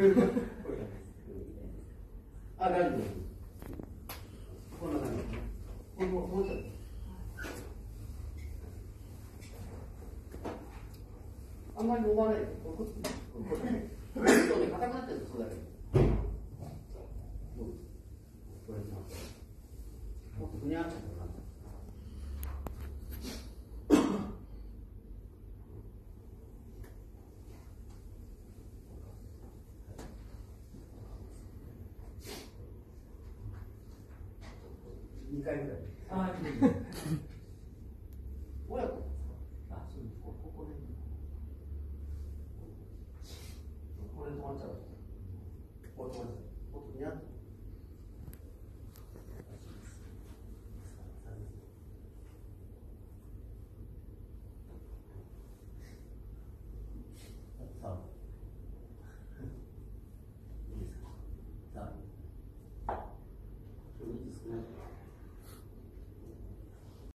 あ、大丈夫です。こんな感じ。もうちょっと。あんまり揉まないで。これ硬くなってるんです、それだけ。これもっとふにゃっとなって。2回ぐらい。親子。あ、そうです。ここで。これ止まっちゃう。これ止まっちゃう。もっとにゃっと。